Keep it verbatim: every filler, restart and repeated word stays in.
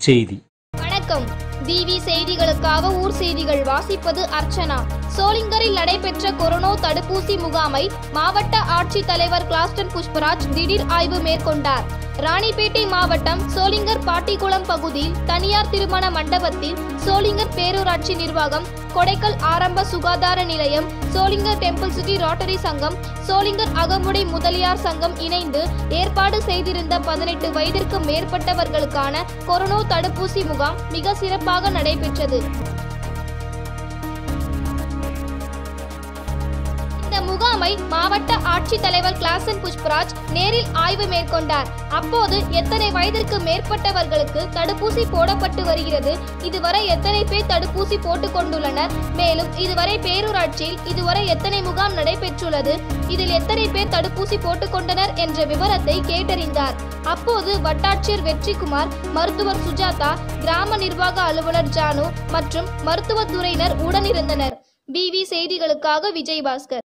செய்தி. வணக்கம். டிவி செய்திகளுக்காக ஊர் செய்திகள் வாசிப்பது அர்ச்சனா. சோளிங்கரில் நடைபெற்ற கொரோனா தடுப்பூசி முகாமை மாவட்ட ஆட்சித்தலைவர் கிளாஸ்டன் புஷ்பராஜ் திடீர் ஆய்வு மேற்கொண்டார். ராணிப்பேட்டை மாவட்டம் சோளிங்கர் பாட்டிக்குளம் பகுதியில் தனியார் திருமண மண்டபத்தில் சோளிங்கர் பேரூராட்சி நிர்வாகம், கொடைக்கல் ஆரம்ப சுகாதார நிலையம், சோளிங்கர் டெம்பிள் சிட்டி ரோட்டரி சங்கம், சோளிங்கர் அகமுடை முதலியார் சங்கம் இணைந்து ஏற்பாடு செய்திருந்த பதினெட்டு வயதிற்கு மேற்பட்டவர்களுக்கான கொரோனா தடுப்பூசி முகாம் மிக சிறப்பாக நடைபெற்றது. இந்த முகாமை மாவட்ட ஆட்சித்தலைவர் கிளாசன் புஷ்பராஜ் நேரில் ஆய்வு மேற்கொண்டார். அப்போது எத்தனை வயதிற்கு மேற்பட்டவர்களுக்கு தடுப்பூசி போடப்பட்டு வருகிறது, இதுவரை எத்தனை பேர் தடுப்பூசி போட்டுக் கொண்டுள்ளனர், மேலும் இதுவரை பேரூராட்சியில் இதுவரை எத்தனை முகாம் நடைபெற்றுள்ளது, இதில் எத்தனை பேர் தடுப்பூசி போட்டுக் கொண்டனர் என்ற விவரத்தை கேட்டறிந்தார். அப்போது வட்டாட்சியர் வெற்றிக்குமார், மருத்துவர் சுஜாதா, கிராம நிர்வாக அலுவலர் ஜானு மற்றும் மருத்துவத்துறையினர் உடனிருந்தனர். பிவி செய்திகளுக்காக விஜய் பாஸ்கர்.